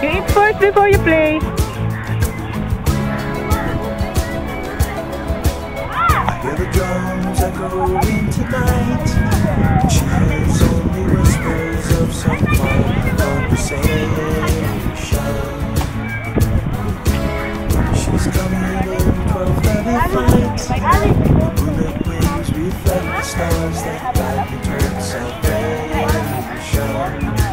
You eat first before you play. I hear the drums echoing tonight. She hears only whispers of some fun conversation. She's coming in 12:30 flight. Moonlit wings reflect the stars that guide me towards salvation.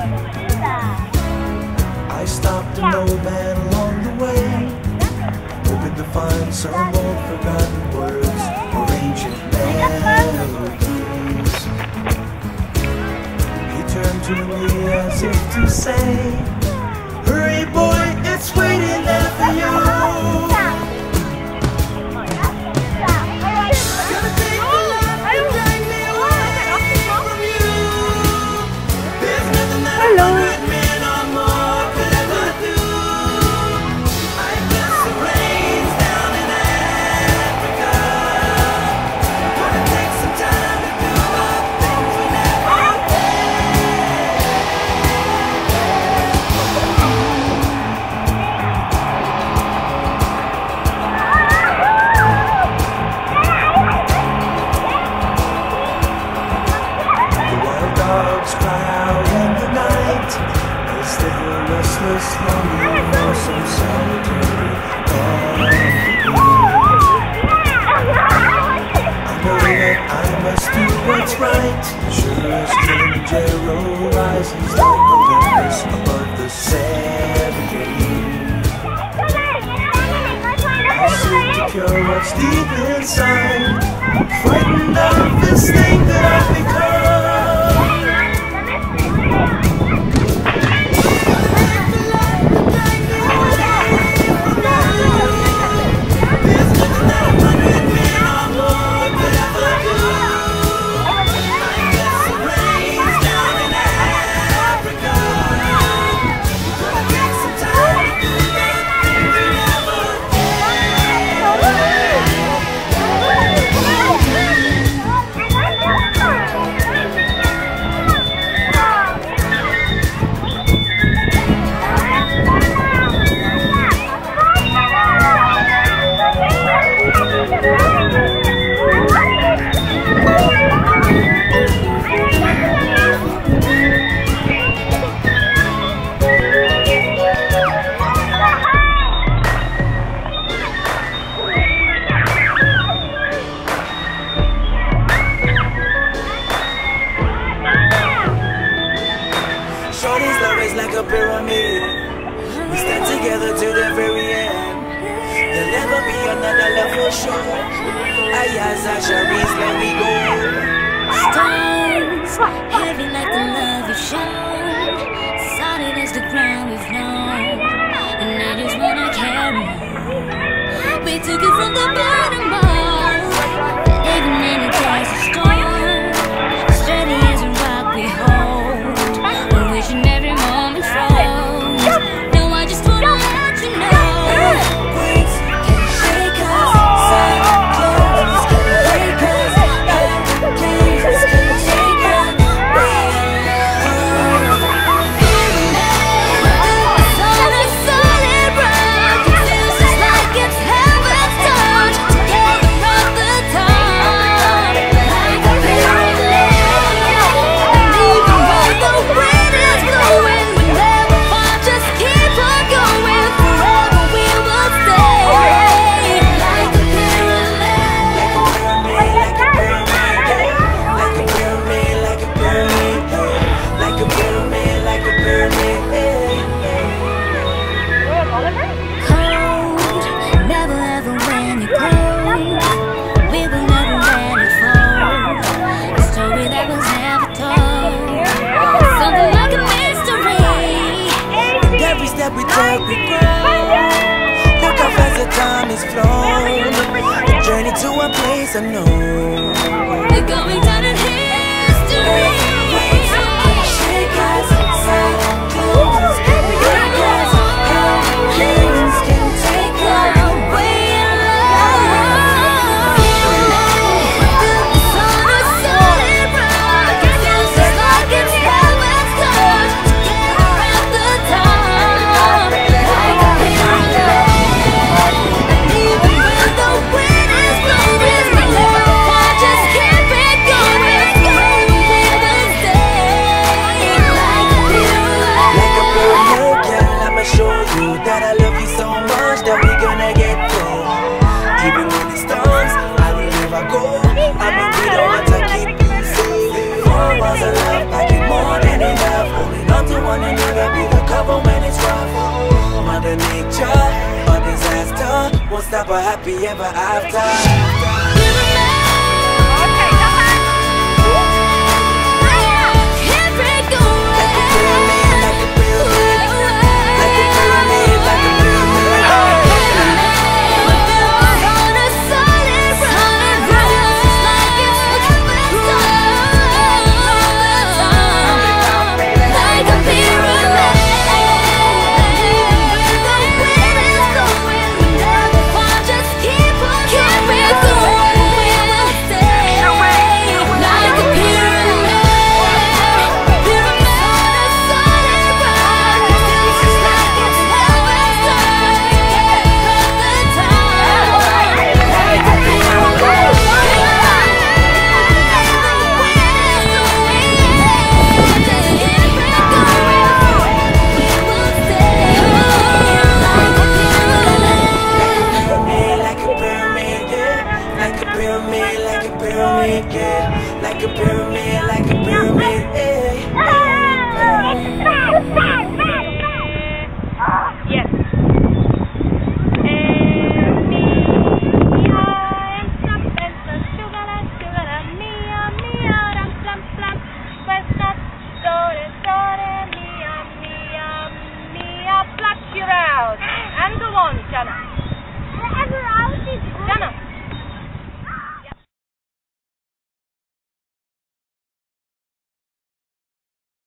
I stopped an old man along the way, hoping to find some old forgotten words or ancient melodies. He turned to me as if to say, "Hurry boy, it's waiting there for you." What's right? Sure as Kilimanjaro rises like Olympus above the Serengeti. I seek to cure what's deep inside, frightened of this thing that I've become. Like a pyramid, we stand together to the very end. There'll never be another love for sure. Ayah's Asheris, let me go. Stones, heavy like the love you showed, solid as the ground we've known, and I just wanna carry on. We took it from the bottom up, even in the days of storm, steady as a rock we hold. We're wishing every moment froze. No, I just wanna let you know. Earthquakes can shake us, cyclones can break us, hurricanes can take us. It's on a solid rock. It feels just like it's heaven's touch. Together at the top, like a pyramid. And even when the wind is blowing, we never fall, just keep on going. Forever we will stay. Like a pyramid. Like a pyramid, like a pyramid, like a pyramid, like a pyramid. Cold, never ever when it cold. We will never let it fall. A story that was never told. Something like a mystery. And every step we take, we grow. Look how fast the time has flown. A journey to a place unknown. We're going down in history. Shake us, cyclones can break us, hurricanes can take us. Way in love. It's on a solid rock. It feels just like it's heaven's touch. Together at the top. you that I love you so much that we gonna get through. Even when it storms, I will never go. I mean, we don't want to keep you safe. 4 walls of love, packing more than enough. Holding on to one another, be the cover when it's rough. Mother Nature, a disaster, won't stop a happy ever after.